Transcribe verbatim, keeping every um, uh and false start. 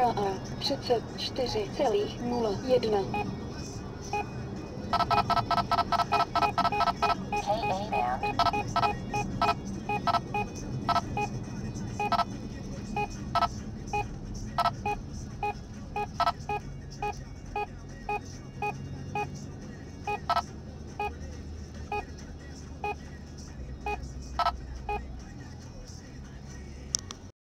K A třicet čtyři celá nula jedna. K A band.